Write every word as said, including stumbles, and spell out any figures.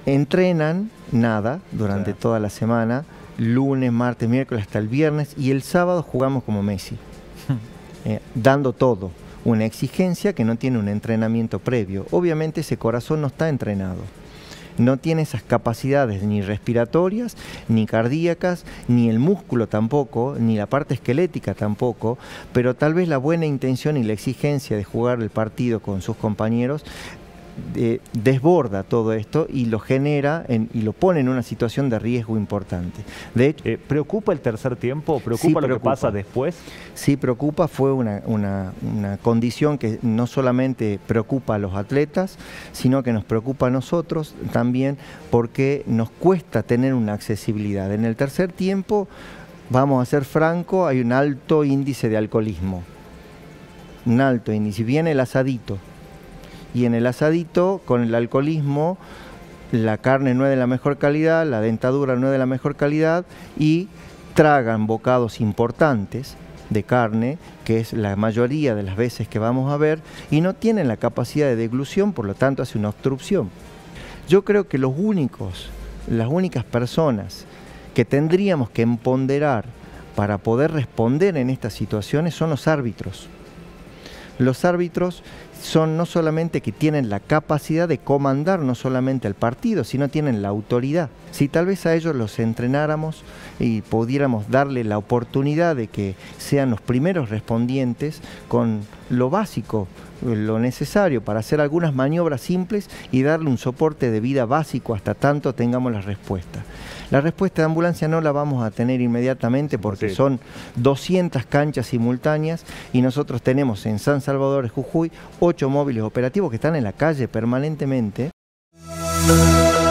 entrenan nada durante sí. toda la semana, lunes, martes, miércoles hasta el viernes, y el sábado jugamos como Messi, eh, dando todo, una exigencia que no tiene un entrenamiento previo. Obviamente ese corazón no está entrenado, no tiene esas capacidades ni respiratorias, ni cardíacas, ni el músculo tampoco, ni la parte esquelética tampoco, pero tal vez la buena intención y la exigencia de jugar el partido con sus compañeros Eh, desborda todo esto y lo genera en, y lo pone en una situación de riesgo importante. De hecho, eh, ¿preocupa el tercer tiempo? ¿Preocupa, sí, lo preocupa. que pasa después? Sí, preocupa. Fue una, una, una condición que no solamente preocupa a los atletas, sino que nos preocupa a nosotros también, porque nos cuesta tener una accesibilidad. En el tercer tiempo, vamos a ser francos, hay un alto índice de alcoholismo. Un alto índice. Viene el asadito. Y en el asadito, con el alcoholismo, la carne no es de la mejor calidad, la dentadura no es de la mejor calidad, y tragan bocados importantes de carne, que es la mayoría de las veces que vamos a ver, y no tienen la capacidad de deglución, por lo tanto hace una obstrucción. Yo creo que los únicos, las únicas personas que tendríamos que empoderar para poder responder en estas situaciones son los árbitros. Los árbitros son no solamente que tienen la capacidad de comandar no solamente el partido, sino tienen la autoridad. Si tal vez a ellos los entrenáramos y pudiéramos darle la oportunidad de que sean los primeros respondientes con lo básico, lo necesario para hacer algunas maniobras simples y darle un soporte de vida básico hasta tanto tengamos la respuesta. La respuesta de ambulancia no la vamos a tener inmediatamente porque sí. Son doscientas canchas simultáneas y nosotros tenemos en San Salvador de Jujuy ocho móviles operativos que están en la calle permanentemente.